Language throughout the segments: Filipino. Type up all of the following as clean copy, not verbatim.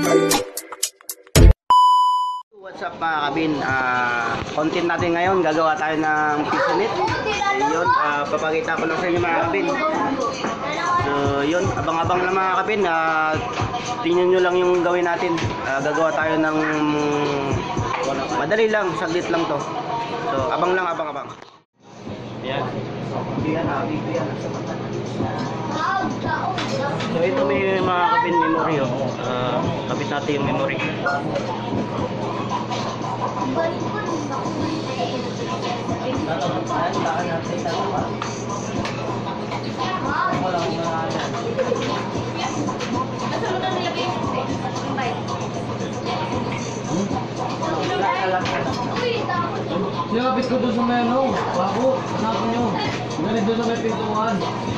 What's up mga kabin, content natin ngayon, gagawa tayo ng piso meat. Yun, papakita ko lang sa inyo mga kabin. So yun, abang-abang lang mga kabin, tingnan nyo lang yung gawin natin. Gagawa tayo ng madali lang, saglit lang to. So abang lang, abang-abang. Yan. So ito may mga kabin memory, kapit natin yung memory. Nilapit ko doon sa may ano, bako, hanapin nyo. Ganit doon sa may pintuan.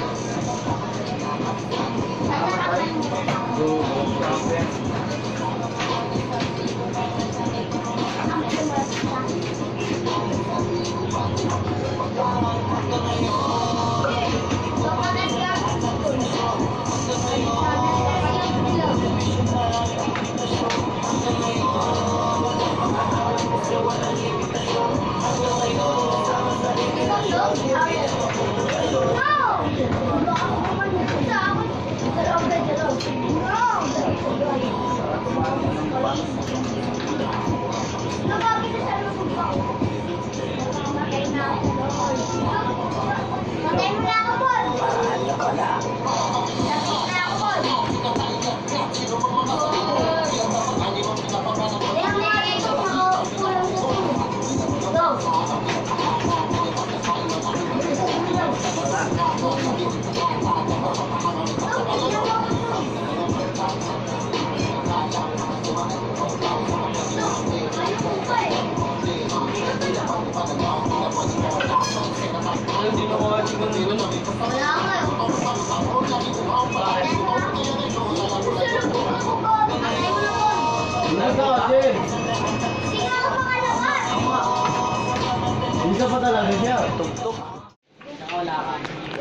Bisa pa talaga siya. Tuk-tuk. Wala ka.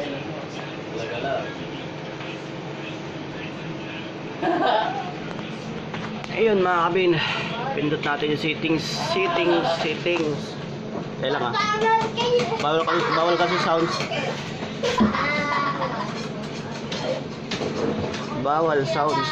Ayun mga kabin, pindot natin yung settings. Kaya lang bawal kasi sounds. Bawal sounds.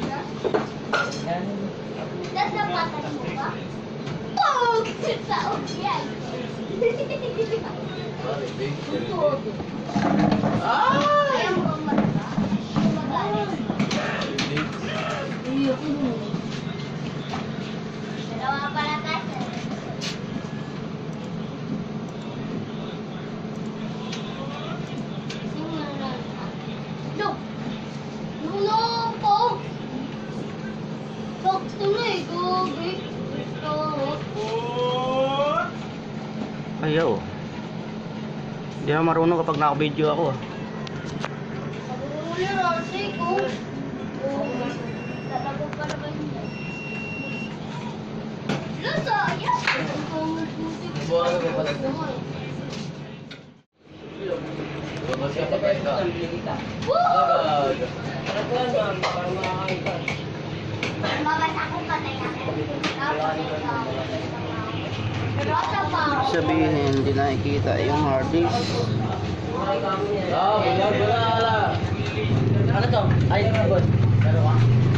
Ayaw. Hindi ako marunong kapag naka-video ako. Sabihin hindi nakikita yung hard disk. Ano to? Ay, boss. Dalawa.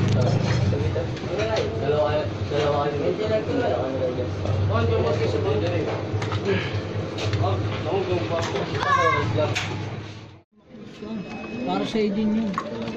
Para sa din yun.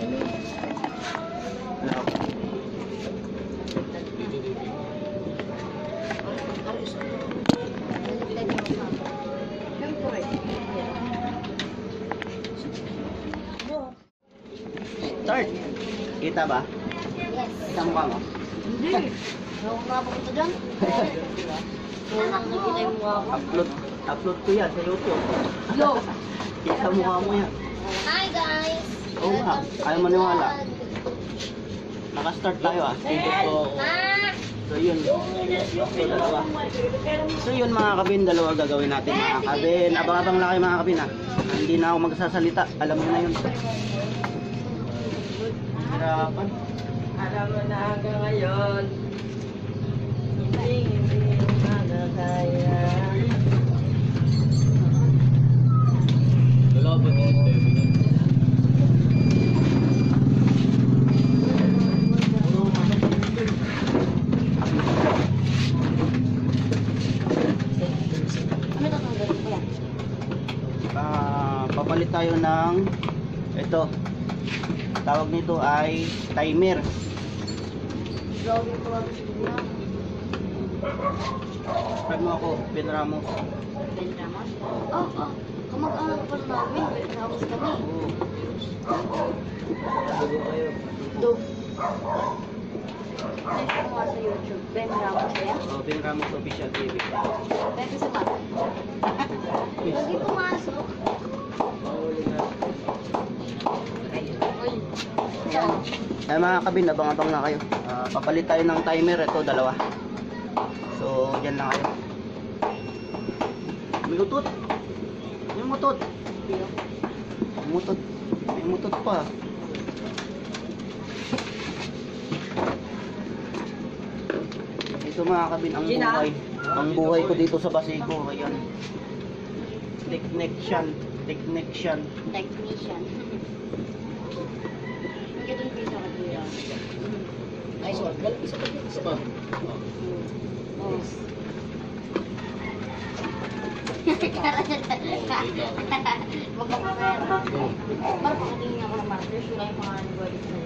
Start. Kita ba? Yes. Kita mo ba mo? Hindi. Ako napapunta dyan. Nakikita yung mukha ko. Upload ko yan sa YouTube. Yo! Kita mukha mo yan. Hi guys! Oo nga, ayaw maniwala. Naka-start tayo Dito ko. So yun. So yun mga kabin, dalawa gagawin natin mga kabin. Abang-abang lang kayo mga kabin Hindi na ako magsasalita. Alam mo na yun. Hirapan. Alam mo na hanggang ngayon, hindi makakaya. Wala ba din ito? Ano tatanggalin ko yan? Papalit tayo ng ito. Tawag nito ay timer. Grabe ko lang siya. Tag mo ako, Ben Ramos. Ben Ramos? Oh. Kamag-anak pa namin. Ben Ramos kami. Dog. Next ko nga sa YouTube. Ben Ramos kaya? Ben Ramos Official TV. Pwede sa mata. Hindi pumasok. Uy. Yan. Ay mga kabin, abang-abang na kayo. Papalit tayo ng timer. Ito, dalawa. So, dyan lang kayo. May utot. May mutot. May mutot. May mutot pa. Ito mga kabin, ang Gina? buhay. Ang buhay ko dito sa Basico. Ayan. Technician. Technician. Hindi doon piso ka dito. Ay, so, isa pa dito. Isa pa. Oh. Magkakapera. Parang pakatingin ako ng markers. Wala yung pangalan ko ulit sa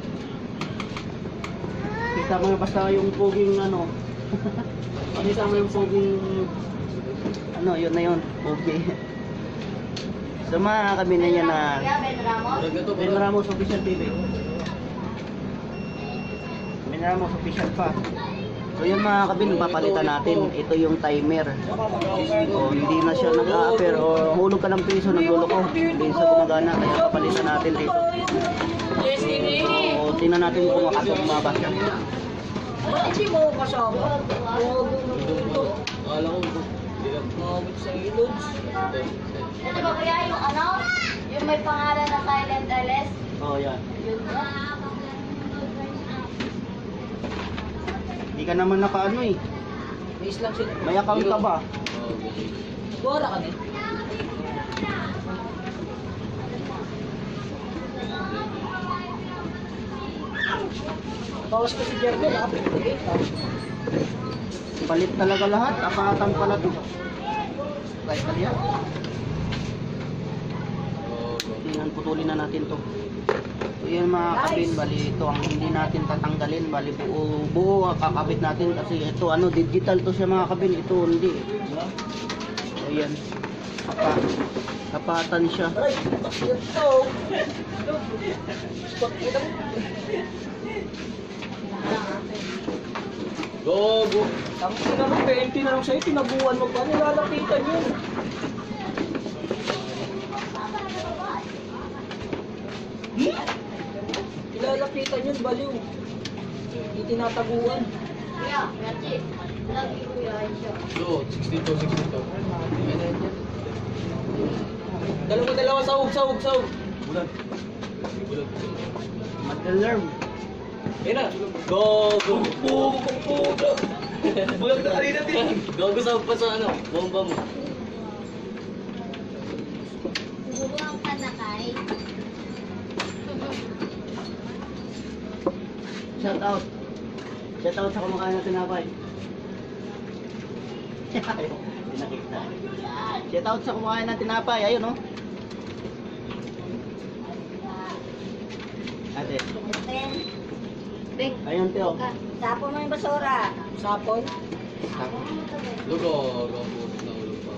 Kita mo basta yung poging ano. Kita mo yung poging ano, yun na yun. Pogi. So mga kami na yan na Ben Ramos. Ben Ramos Official TV. Ben Ramos Official pa. So yun mga kabin, papalitan natin. Ito yung timer. O hindi na siya nag-a-appear o hulog ka ng piso, nagulo ko. Hindi siya gumagana, kaya papalitan natin dito. Yes, ini. O tingnan natin kung makasumaba siya. Hindi mo kasama. Akala ko, Mabot sa ilods. Ito ba kuya yung ano? Yung may pangalan na Thailand LS? Oh yan. Yun ba? Hindi ka naman nakaano eh. May islang sila. May account ka ba? Bora ka din. Bawas ko si Jervin, ha? Palit talaga lahat. Apatan pala to. Kahit kali yan. Tingnan, putulin na natin to. So yun mga kabin, bali ito ang hindi natin tatanggalin. Bali buo kakabit natin kasi ito ano, digital to siya mga kabin. Ito hindi. So yan. Kapatan siya. Aray, ito. Pakita mo. Gogo! Ang tinanong, 20 na lang sa'yo, tinabuhan mo pa, nilalapitan yun. Nilalapitan yun, baliw. Hindi tinatabuhan. Kuya, Merchi. Lagi kuya siya. Yo, 62. Dalawa, sahog. Bulag. Mag-alarm. Ayun na. Gogo! Puga! Bulag na kanina din. Gogo sa pa sa ano, bomba mo. Bubuang ka na kay. Shout out. Shout out sa kumakain ng tinapay. Hindi nakita. Shout out sa kumakain ng tinapay. Ayun oh. Ate. Ten. Big. Ayun Teo. Tapon mo yung basura. Sapon. Lugo, gogo. Nahulog pa.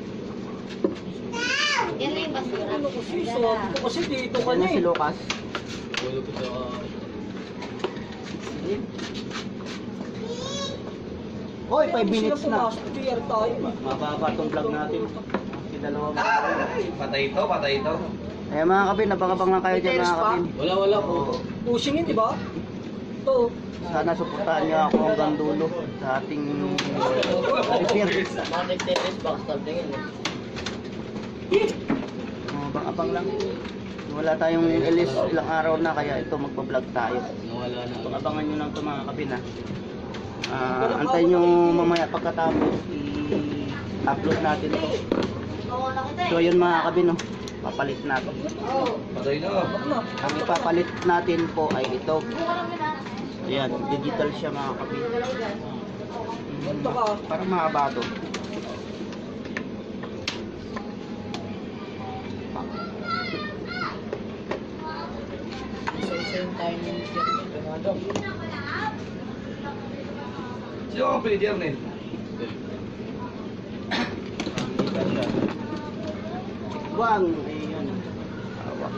Yan na yung basura. Ano kasi, sabi ko kasi dito ka Ano na si eh. Lucas? Nahulog ko sa... Hoy, 5 Sila minutes na. pumasok, TR tayo. Mababa tong vlog natin. Si dalawa mga Patay ito. Eh mga kabin, abang-abang lang kayo dyan mga kabin. Wala po. Oo. Pushing yun, di ba? Ito. Sana suportahan niyo ako hanggang dulo sa ating repair. Abang-abang lang. Wala tayong ilis ilang araw na kaya ito magpa-vlog tayo. Nawala na. So, abangan nyo lang ito mga kabin ha. Antayin nyo mamaya pagkatapos i-upload natin ito. So yun mga kabin, no? Papalit natin. Patay na. Ang ipapalit natin po ay ito. Ayan, digital siya mga kabin. Parang mahaba to. Sino ang pili Jernel? Buwang, ayun. Hawak.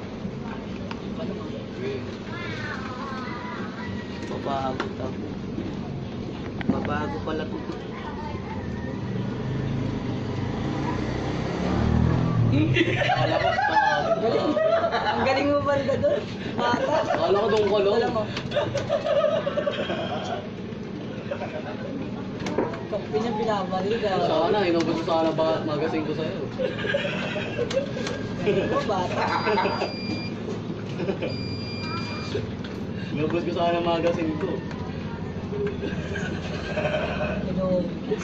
Babago to. Babago pala to. Akala ko Ang galing mo ba nila doon? Mata? Akala ko doon ko lang. Alam mo. Kapin yung binabaliga. Sana, inubos ko sana ba magasin ko sa'yo. Ano bata? Inubos ko sana magasin ko. Inuubos.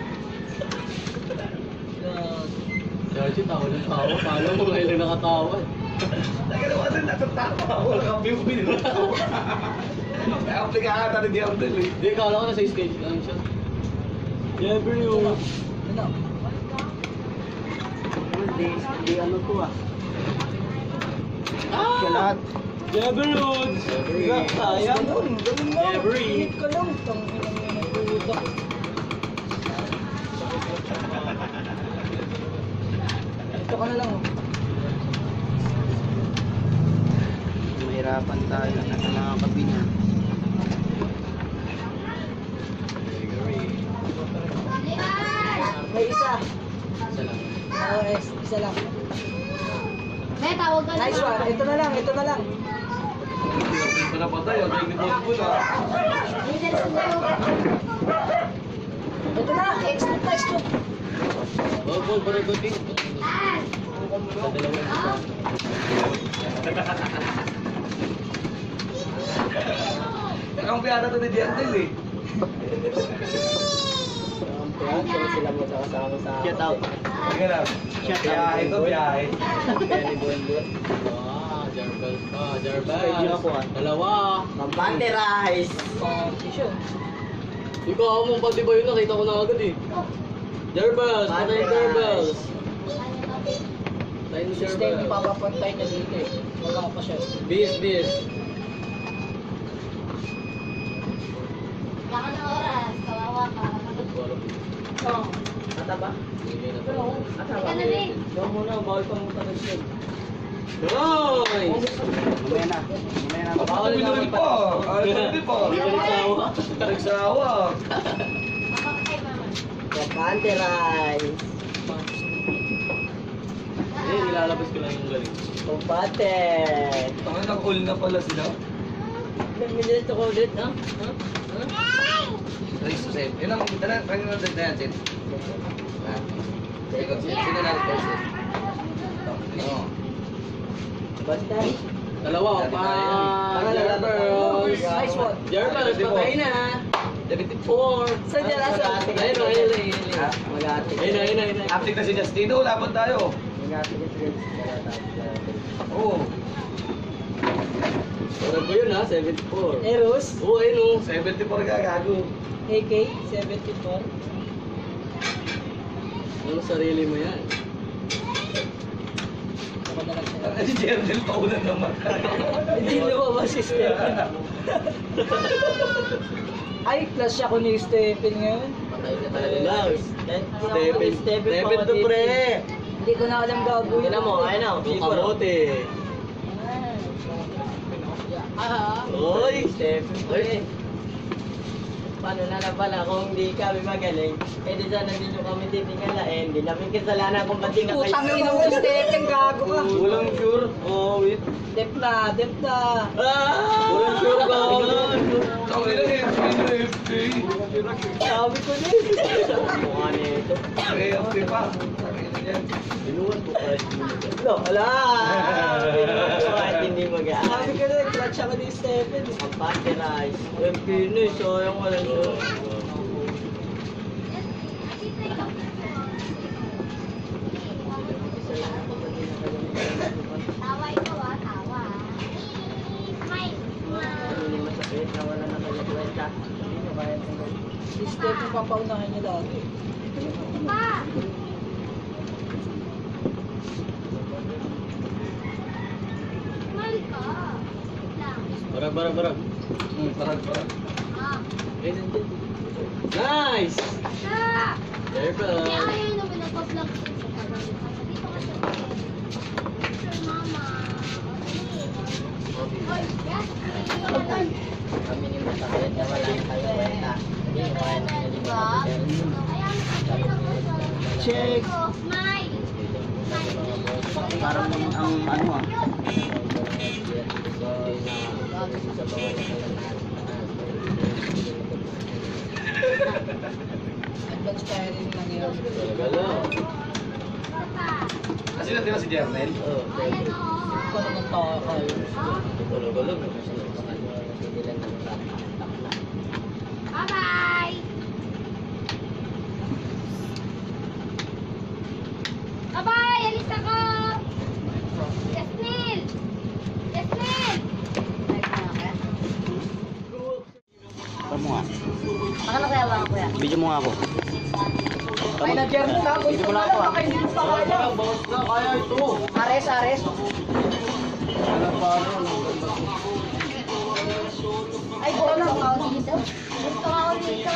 Sergeant, tawa ng tawa. Paano mo ngayon lang nakatawa? Nagalawa din natatawa. Wala kang bibili na ako. May aplikata ni Jernel eh. Hindi, kala ko nasa stage lang siya. Yeah, bro. Ano? Hindi ano to ah. Siya lahat. Yeah, bro. Sayang yun. Ganun lang. Every. Init ka lang. Tanginang yun ang puta. Ito ka na lang. Mahirapan tayo na mga kabin ha. May isa. Isa lang. Oo, isa lang. May tawag ka Nice one. Ito na lang. Ito na lang. Hindi pa napatay. Ang daig ni Bonbon ah. Ito na. Extra price to. Oh, Paul, parang good. Sa dalawa yung isa. Ang piyata to ni Jernel eh. Shout out. Sige na. Shout Biyahe out. to, biyahe. Jarbel pa, Jarbel. Pwede ako, ah. Dalawa. Mabante rice. Competition. Ikaw mo, pati ba yun? Nakita ko na agad eh. Jarbel, patay yung Jarbel. Patay yung System Jarbel. yung papapantay na dito eh. Wala pa siya. Bis. Baka na oras, kawawa ka. Oo. Ata ba? Hindi na to. Ano din? Huwag muna. Bawal pa mong tanong siya. Roy! Mamaya na. Mamaya na. Bawal na Ano pa? Ano pa? Hindi ka nagsawa. Nagsawa. Mapakay mama. Mabante rice. Eh, nilalabas ko lang yung galing. Mabante. Tama na, all na pala sila. Minutes ako ulit, ha? Race to save. Yun ang dala. Pwede na dala natin. Sino na ito? Oo. Basta. Dalawa, pa. Jarbels. Nice one. Jarbels, patay na. 74. Saan niya nasa? Ayun o, ayun. Ha? Magati. Ayun. Active na si Justino. Laban tayo. Magati din friends. Oo. Orag ko yun ha, 74. Eros. Oo, ayun o. 74 ka, gago. AK 74. Ano sarili mo yan? Ako na lang siya. Si Jernel pa una naman. Hindi lumabas si Stephen. Ay, plus siya ko ni Stephen ngayon. Patay ka talaga. Stephen. Stephen to pre. Hindi ko na alam gagawin. Tignan mo, ayun o. Yung kamote. Oy, Stephen. Oy. Paano na pala kung hindi kami magaling, eh di sana hindi nyo kami titingalain, hindi namin kasalanan kung ba't di nga Putang ina mo, Stephen, gago ka. Walang sure. Oh, wait. Dep na. Walang sure ka. Tama nila eh. FP. Sabi ko na eh. Mukha nito. FP pa. Sabi nila yan. Binuwan ko kahit hindi mo. No, wala. Binuwan ko kahit hindi mag-aaral. Sabi ko na, Nag-chat siya ni Stephen. Pag-paterize. Yung finish, sayang wala siya. Tawa ikaw ah, tawa. Smile. Hindi masakit, nawala na kayo kwenta. Hindi nyo kaya tingnan. Si Stephen papaunahin niya lagi. Pa! Smile ka. Wait lang. Barag. Parang. Ah. Nice! Ah! There Hindi ba? ayaw yun na pinapag-vlog sa tagal. Dito ka sa Sir Mama. Oy, yes. Kami ni masakit, nawala na kayo kwenta. Hindi nyo kaya tingnan. Check. Smile. Parang ang ano ah. Advance firing lang yun. Kasi natira si Jernel. Ayan o. Ikaw naman tawa kayo. Bye-bye! Bye-bye! Alis ako! Yasmin! Yasmin! Tama mo nga. Ano na kaya ba ako kuya? Video mo nga ako. Ay, na-Jeremy na ako. Video mo lang ako ah. Hindi mo pa kaya. Bawas na, kaya ito. Ares. Ay, bola ko ako dito. Gusto ako dito.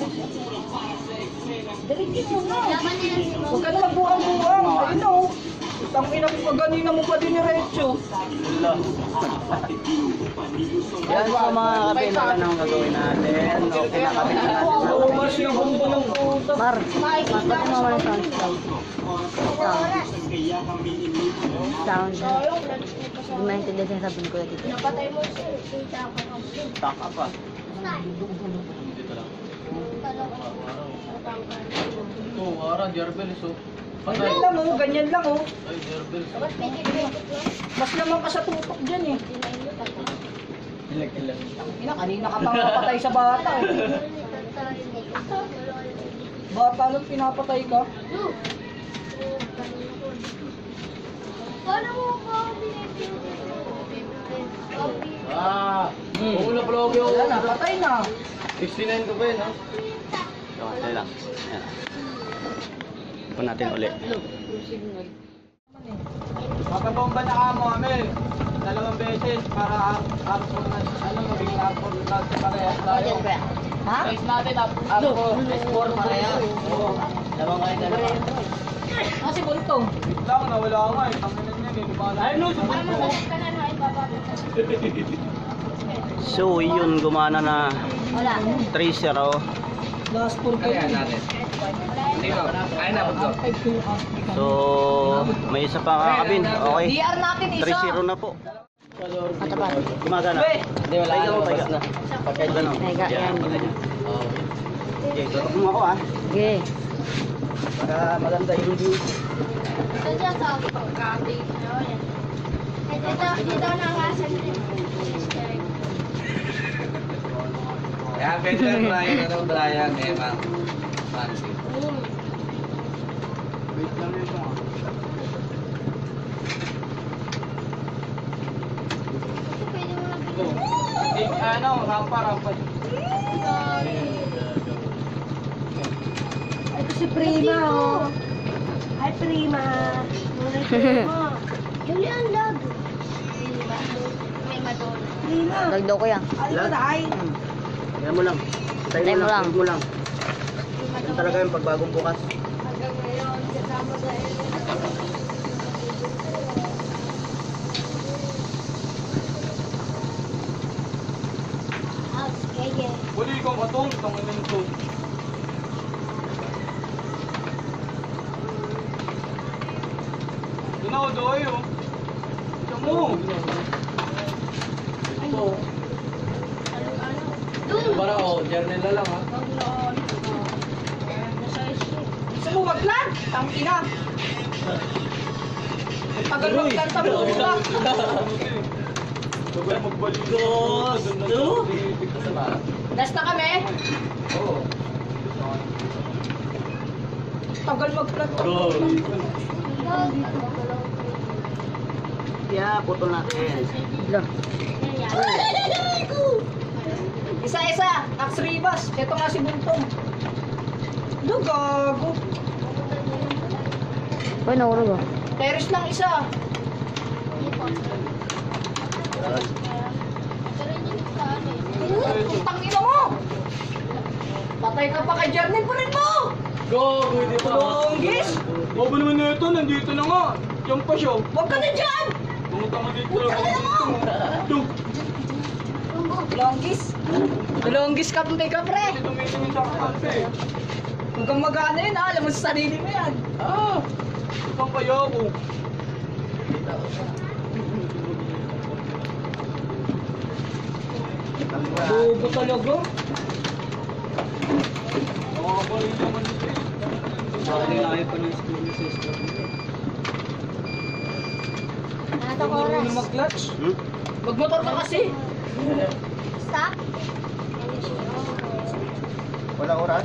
Dalitin mo na. Laban nila si Mo. Huwag ka na magbuang-buang. Ayun o. Tang ina mo pa ganina mo pa din ni Recho. Yan so mga kapin, ano ang gagawin natin? Okay na kapin na natin. Oo, mas yung humbo ng puta. Mar, bakit mo wala sound cloud? Sound. Hindi maintindihan yung sabi ko dito. Napatay mo siya. Taka pa. Ito, ara, Jerbel, so. Ganyan lang o, ganyan lang o. Ay, Jerbel. Mas naman ka sa tutok dyan eh. Ina, kanina ka pang napatay sa bata eh. Bata lang pinapatay ka. Paano mo ako binibigyan? Oo na pala ako. Wala na, patay na. 69 ko pa yun, ha? Okay lang. Yan. Ipon natin ulit. Magabomba na kamo kami. 2 beses para arpo na maging arpo na parehas tayo. Ha? Guys natin arpo, S4 parehas. Oo. Labang kayo dalawa. Kasi bulto. Wait lang, nawala nga eh. Tanginan niya eh. Ay no, So yun, gumana na Wala. 3-0. last 4 kayo. natin. Dito. Kaya na po. So may isa pa kakabin. Okay. DR natin isa. 3-0 na po. Matapat. Gumagana. Hindi, wala Pahiga na, mo, labas pahiga. na. Pahiga na. Pahiga, yan. Oo. Okay, tutok mo ako ah. Okay. Para maganda yung view. Ito dyan sa pagkabi. Ito nangasan din. Kaya better Brian, Brian, Emma. Fancy. Wait lang yun ah. Pwede mo lang Ano, rampa. Ito si Prima, oh. Hi, Prima. Julian, lag. Prima. May Madonna. Prima. Dagdaw ko yan. Lag. Yan mo lang. Tayo mo lang. Mo lang. Yan talaga yung pagbagong bukas. Hanggang ngayon, kasama sa Okay. Wala ikaw katong, tanginan ito. Doon ako doy oh. Siya mo. Ito. Para ako, journal na lang, ha? Gusto mo mag-plan? Tangina. Tagal mag-plan sa buka. Sabay magbalik. Gusto? Last na kami. Oo. Tagal mag-flat. Bro. Yeah, putol natin. Wala. Isa-isa. Ax Rivas. Ito nga si Buntong. Gago. Uy, nahulog ah. Teres lang isa. Putang ina mo! Patay ka pa kay Jarnel pa rin mo! Go! Hindi pa. Longgis! Bobo naman na ito, nandito na nga. Diyan pa siya. Huwag ka na dyan! Pumunta ka dito lang ako dito. Longgis! Longgis ka puntay ka, pre! Ito tumitingin sa kakampi. Huwag kang mag-ano yun, ha? Alam mo sa sarili mo yan. Saan kaya ako? Bobo talaga. Makakabalik naman ito eh. Ayaw pa ng school ni sister. Natang oras. Ano mag-clutch? Hmm? Magmotor ka kasi. Stop. Wala oras?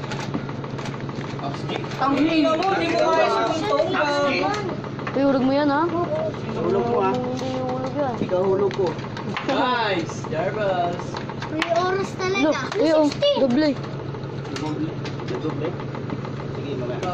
Tangina mo, di mo kaya si Buntong. Gago. Uy, hulog mo yan ah. Hulog mo ah. Hindi hulog yan. Ikaw hulog ko. Nice! Jarvis! May oras Lo, talaga. uy, oh, doble. Doble. Sige, mga.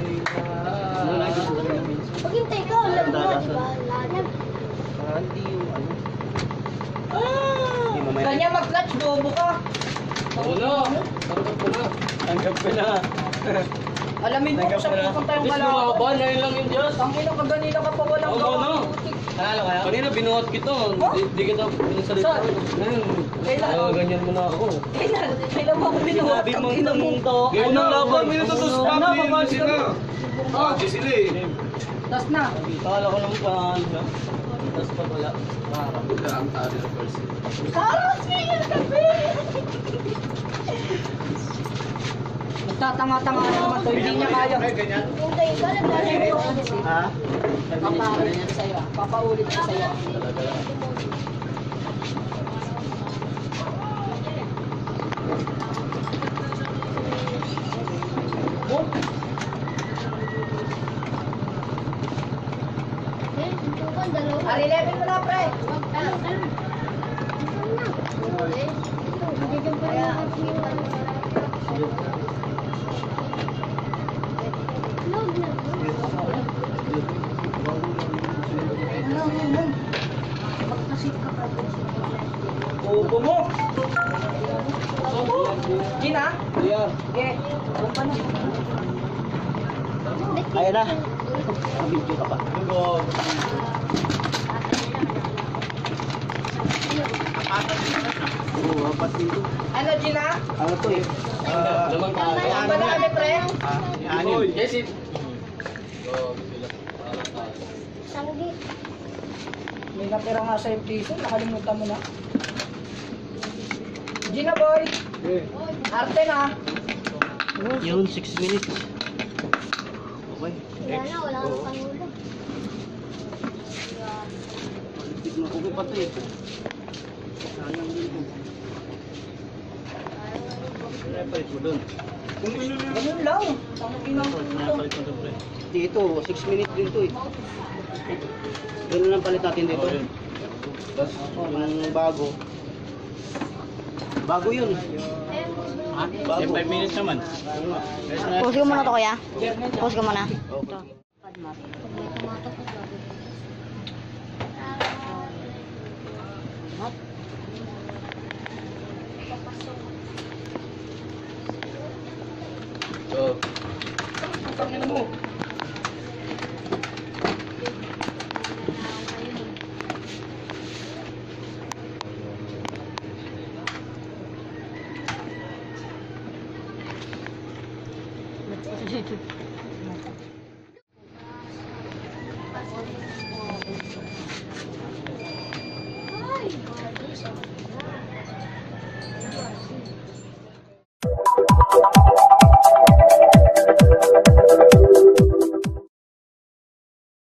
Paghintay ka, alam mo, di ba? Lalag. Para hindi yung ano. Hindi mamaya. Ganyan mag-clutch, bobo ka. Wala! Tanggap ko na. Tanggap ko na. Alamin mo kung saan pupunta yung Miss kalaban. lumaban, ayun lang yung Diyos. Tangina ka, ganina ka pa walang Oo, no. putik. Nanalo kayo? Kanina binuhat kita. Di kita pinasalita. Saan? Ngayon, Kailan? ganyan mo na ako. Kailan mo ako binuhat? Sinabi mo Tangina mo. Gawin ng laban. Ano, mamahal sila. Bakit sila eh. Tas na. Kala ko nung paano na. Tapos pa wala. Wala ang tali ng person. Carlos, ngayon kape! Magtatanga-tanga na naman to, hindi niya kaya. Hintay ka, naglalagay ko. Ha? Papaulit ko sa'yo. Papaulit ko sa'yo. Oh, Eh, tutukan, dalawa. R11 mo na, pre. Wag, ano. Eh, bigyan pa rin ako ng Log na. Magpasit ka pa. Bobo mo. Gina? Yeah. Sige. Huwag pa na. Ayun na. Video ka pa. Oo, apat dito. Ano, Gina? Ano to eh? Lamang tayo. Ang ba na kami, pre? Anim. Yes, it. Go, sila. Sanggit. May natira nga sa piso, nakalimutan mo na. Gina, boy. Arte na. Yun, 6 minutes. Okay. Wala na, wala kang pangulo. Tignan ko pa to eh. Sayang din ko. Pinapalit mo dun. Ganun lang. Tangina mo. Pinapalit mo dun, pre. Dito, 6 minutes din to eh. Ganun lang palit natin dito. Tapos yung bago. Bago yun. Ha? Bago. 5 minutes naman. Pause ko muna to, kuya. Pause ko muna. Okay. May tumatak na sabi. Go. Tangina mo. Let's go.